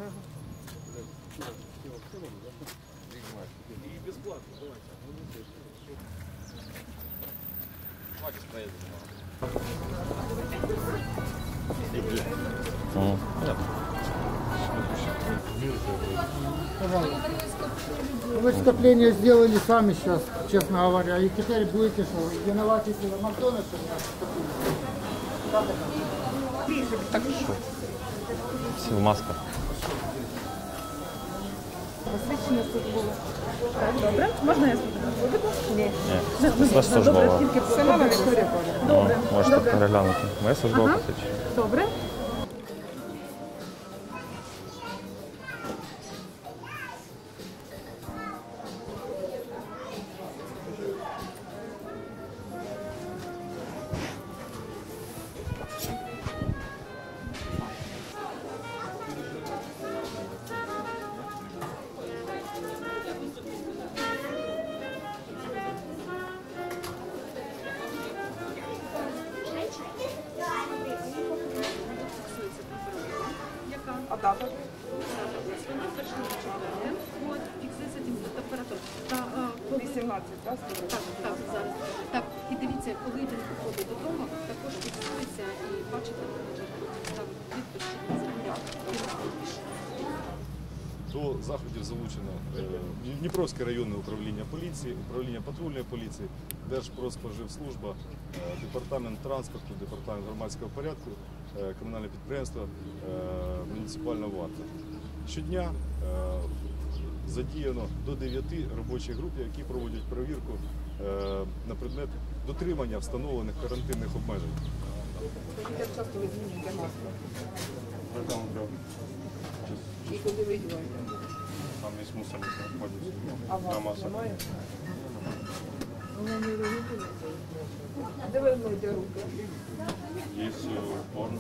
И бесплатно, давайте. Вы скопление сделали сами сейчас, честно говоря, и теперь будете что, виноваты в Макдональдсе? Так що? Всі в масках. Посвідчення службове. Так, добре. Можна я службове? Ні. Ні, це службова. Добре, тільки Семена Вікторія. Добре. Можете переглянути. Моє службове посвідчення. Добре. А дата? Фіксується температура. 18, так? Так, зараз. Так, і дивіться, коли він приходить додому, також фіксується і бачите, там підпис, що він заміряв. До заходів залучено Дніпровське районне управління поліції, управління патрульної поліції, Держпродспоживслужба, департамент транспорту, департамент громадського порядку, комунальне підприємство, муніципальна варта. Щодня задіяно до 9 робочих груп, які проводять перевірку на предмет дотримання встановлених карантинних обмежень. Як часто ви змінюєте маску? І куди ви діваєте? Там есть мусорник находится. А На вас массах. немає? Де ви миєте руки? Есть порно.